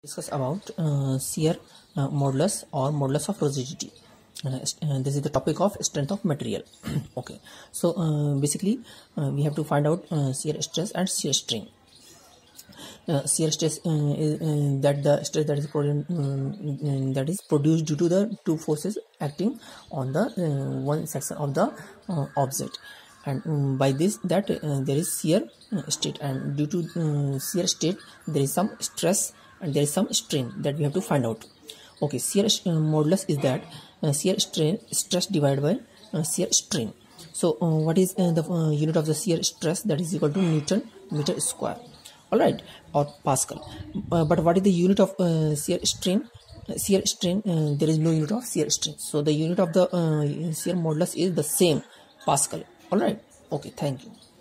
Discuss about shear modulus or modulus of rigidity. This is the topic of strength of material. Okay, so basically we have to find out shear stress and shear strain. Shear stress is that the stress that is produced due to the two forces acting on the one section of the object, and by this that there is shear state, and due to shear state there is some stress and there is some strain that we have to find out. Okay, shear modulus is that shear strain stress divided by shear strain. So what is the unit of the shear stress? That is equal to Newton meter square, all right, or Pascal. But what is the unit of shear strain? Shear strain, there is no unit of shear strain, so the unit of the shear modulus is the same, Pascal. All right, okay, thank you.